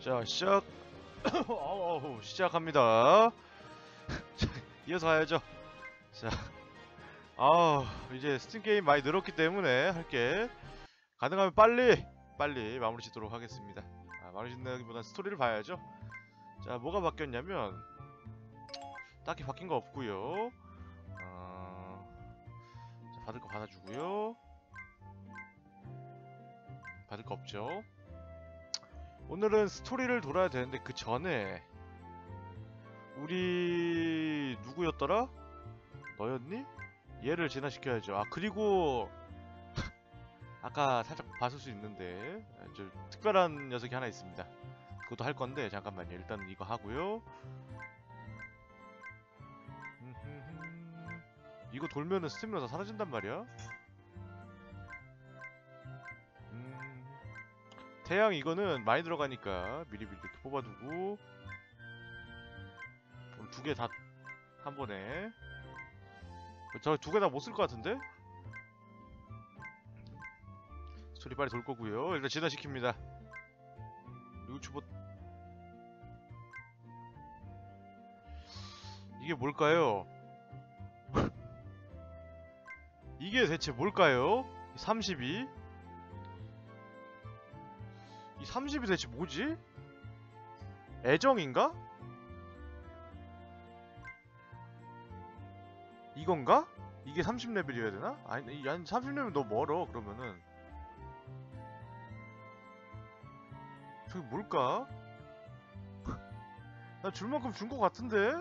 자, 시작합니다. 자, 이어서 가야죠. 자, 이제 스팀 게임 많이 늘었기 때문에 할게. 가능하면 빨리 마무리 짓도록 하겠습니다. 마무리 짓는다기보단 스토리를 봐야죠. 자, 뭐가 바뀌었냐면, 딱히 바뀐 거 없고요. 자, 받을 거 받아주고요. 받을 거 없죠. 오늘은 스토리를 돌아야 되는데 그 전에 우리 누구였더라? 너였니? 얘를 진화시켜야죠. 그리고 아까 살짝 봤을 수 있는데 좀 특별한 녀석이 하나 있습니다. 그것도 할 건데 잠깐만요. 일단 이거 하고요. 이거 돌면은 스태미나 다 사라진단 말이야. 태양 이거는 많이 들어가니까 미리미리 이렇게 뽑아두고 두 개 다 한 번에. 저 두 개 다 못 쓸 것 같은데? 스토리 빨리 돌 거고요. 일단 진화시킵니다. 유튜버 이게 뭘까요? 이게 대체 뭘까요? 32? 이 30이 대체 뭐지? 애정인가? 이건가? 이게 30레벨이어야 되나? 아니 30레벨 너무 멀어. 그러면은 저게 뭘까? 나 줄 만큼 준 것 같은데?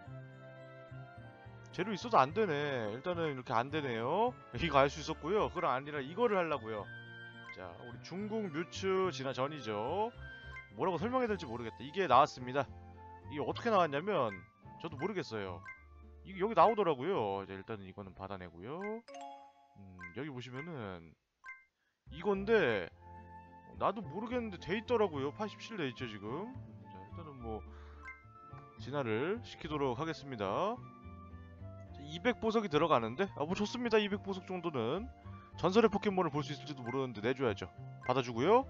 재료 있어도 안 되네. 일단은 이렇게 안 되네요. 이거 알 수 있었고요. 그건 아니라 이거를 하려고요. 자, 우리 중국 뮤츠 진화 전이죠. 뭐라고 설명해야 될지 모르겠다. 이게 나왔습니다. 이게 어떻게 나왔냐면 저도 모르겠어요. 이게 여기 나오더라고요. 자, 일단은 이거는 받아내고요. 여기 보시면은 이건데 나도 모르겠는데 돼 있더라고요. 87 돼 있죠 지금. 자, 일단은 뭐 진화를 시키도록 하겠습니다. 200보석이 들어가는데 뭐 좋습니다. 200보석 정도는 전설의 포켓몬을 볼 수 있을지도 모르는데 내줘야죠. 받아주고요.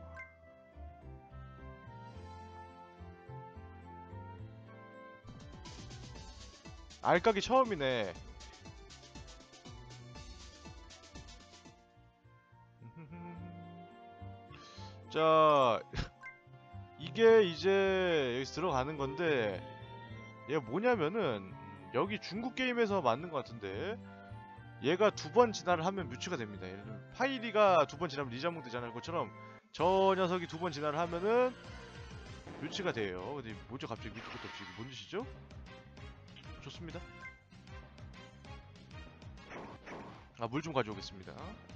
알까기 처음이네. 자, 이게 이제 여기서 들어가는 건데 얘가 뭐냐면은 여기 중국 게임에서 맞는 것 같은데 얘가 두 번 진화를 하면 뮤츠가 됩니다. 예를 들면 파이리가 두 번 진화하면 리자몽 되잖아요. 그것처럼 저 녀석이 두 번 진화를 하면은 뮤츠가 돼요. 근데 뭐죠? 갑자기 밑도 끝도 없이 이게 뭔 짓이죠? 좋습니다. 물 좀 가져오겠습니다.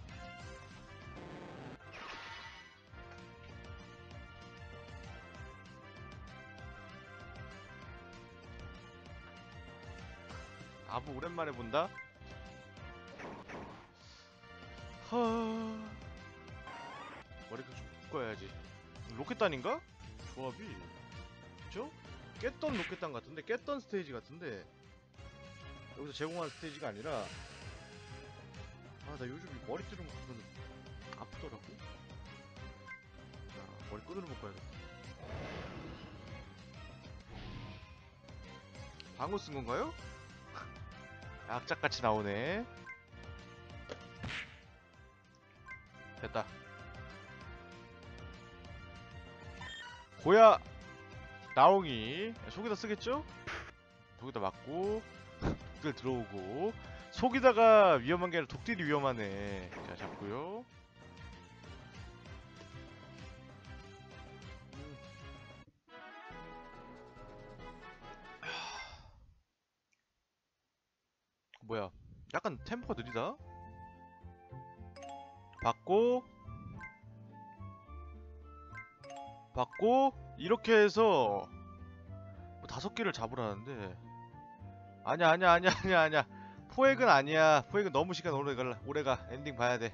아부 오랜만에 본다? 머리도 좀 묶어야지. 로켓단인가? 조합이 그쵸? 깼던 로켓단 같은데? 깼던 스테이지 같은데 여기서 제공한 스테이지가 아니라 나 요즘 이 머리 뜨는 거 보면 아프더라고. 자, 머리 끈으로 묶어야겠다. 방어 쓴 건가요? 악착같이 나오네. 됐다. 고야 나옹이 속에다 쓰겠죠? 속에다 맞고 독들 들어오고 속에다가 위험한 게 아니라 독들이 위험하네. 자, 잡고요. 뭐야? 약간 템포가 느리다? 받고 이렇게 해서 뭐 5개를 잡으라는데 아니야. 포획은 아니야. 포획은 너무 시간 오래가. 엔딩 봐야돼.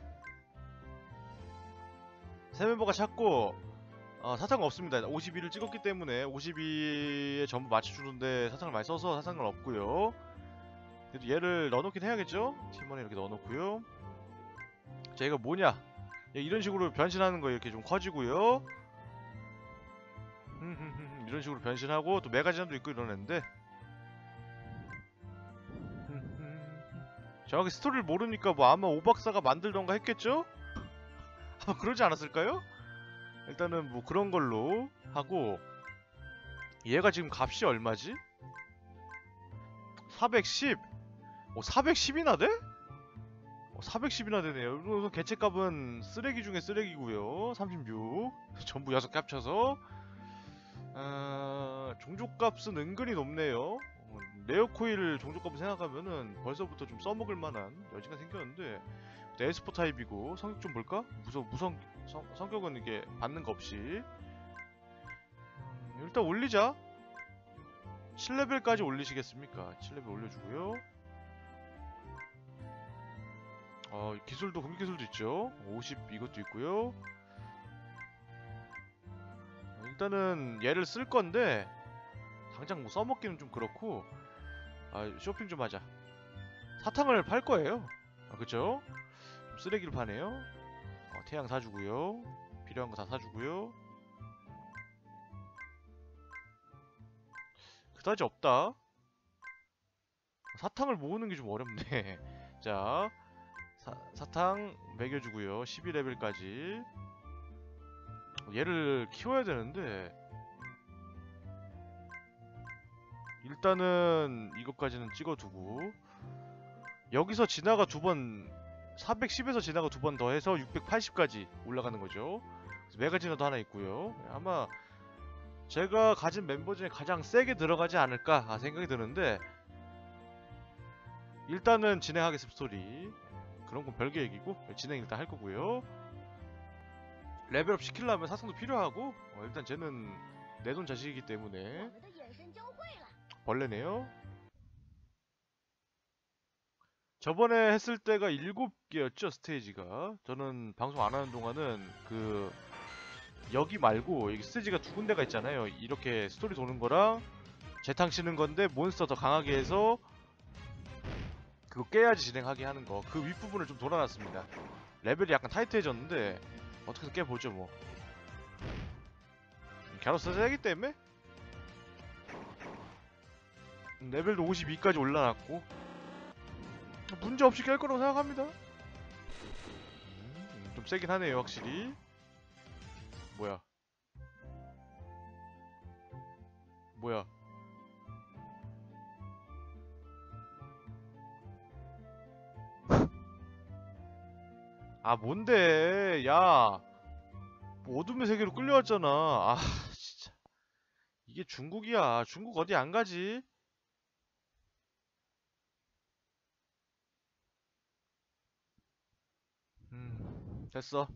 새 멤버가 찾고 사상은 없습니다. 52를 찍었기 때문에 52에 전부 맞춰주는데 사상을 많이 써서 사상은 없고요. 그래도 얘를 넣어놓긴 해야겠죠? 팀원에 이렇게 넣어놓고요. 자, 이거 뭐냐? 이런 식으로 변신하는 거 이렇게 좀 커지고요. 이런 식으로 변신하고 또 메가진도 있고 이러는데 정확히 스토리를 모르니까 뭐 아마 오박사가 만들던가 했겠죠? 아마 그러지 않았을까요? 일단은 뭐 그런 걸로 하고 얘가 지금 값이 얼마지? 410! 410이나 돼? 410이나 되네요. 우선 개체값은 쓰레기 중에 쓰레기고요. 36 전부 6개 합쳐서 종족값은 은근히 높네요. 레어코일 종족값을 생각하면은 벌써부터 좀 써먹을 만한 여지가 생겼는데 에스퍼 타입이고 성격 좀 볼까? 성격은 이게 받는 거 없이 일단 올리자. 7레벨까지 올리시겠습니까? 7레벨 올려주고요. 기술도 공격 기술도 있죠. 50 이것도 있고요. 일단은 얘를 쓸 건데 당장 뭐 써먹기는 좀 그렇고 쇼핑 좀 하자. 사탕을 팔 거예요. 그쵸? 좀 쓰레기를 파네요. 태양 사주고요. 필요한 거 다 사주고요. 그다지 없다. 사탕을 모으는 게 좀 어렵네. 자, 사탕 매겨주고요. 12레벨까지. 얘를 키워야 되는데 일단은 이것까지는 찍어두고 여기서 진화가 2번 410에서 진화가 2번 더해서 680까지 올라가는 거죠. 그래서 메가 진화도 하나 있고요. 아마 제가 가진 멤버 중에 가장 세게 들어가지 않을까 생각이 드는데 일단은 진행하겠습니다. 스토리 그런 건 별개 얘기고 진행 일단 할 거고요. 레벨업 시키려면 사탕도 필요하고 일단 쟤는 내돈 자식이기 때문에 벌레네요. 저번에 했을 때가 7개였죠 스테이지가. 저는 방송 안 하는 동안은 여기 말고 여기 스테이지가 2군데가 있잖아요. 이렇게 스토리 도는 거랑 재탕 치는 건데 몬스터 더 강하게 해서 그거 깨야지 진행하게 하는 거. 그 윗부분을 좀 돌아놨습니다. 레벨이 약간 타이트해졌는데 어떻게든 깨보죠 뭐. 갸로스 해야기 때문에 레벨도 52까지 올라놨고 문제없이 깰 거라고 생각합니다. 좀 세긴 하네요 확실히. 뭐야 뭔데 야 뭐 어둠의 세계로 끌려왔잖아. 진짜 이게 중국이야. 중국 어디 안 가지? 됐어.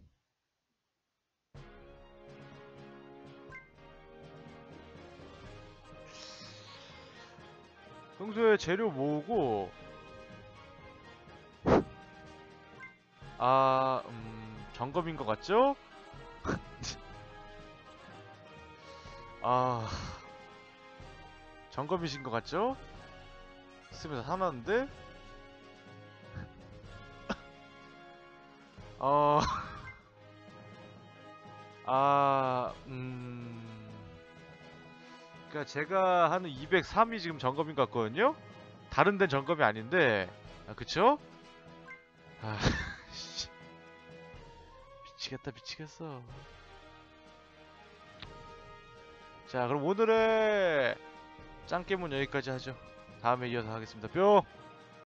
평소에 재료 모으고 점검인 것 같죠? 점검이신 것 같죠? 스면서 사놨는데 그니까 제가 하는 203이 지금 점검인 것 같거든요? 다른 데는 점검이 아닌데 그쵸? 미치겠다 미치겠어. 자 그럼 오늘의 짱깨문 여기까지 하죠. 다음에 이어서 하겠습니다. 뿅!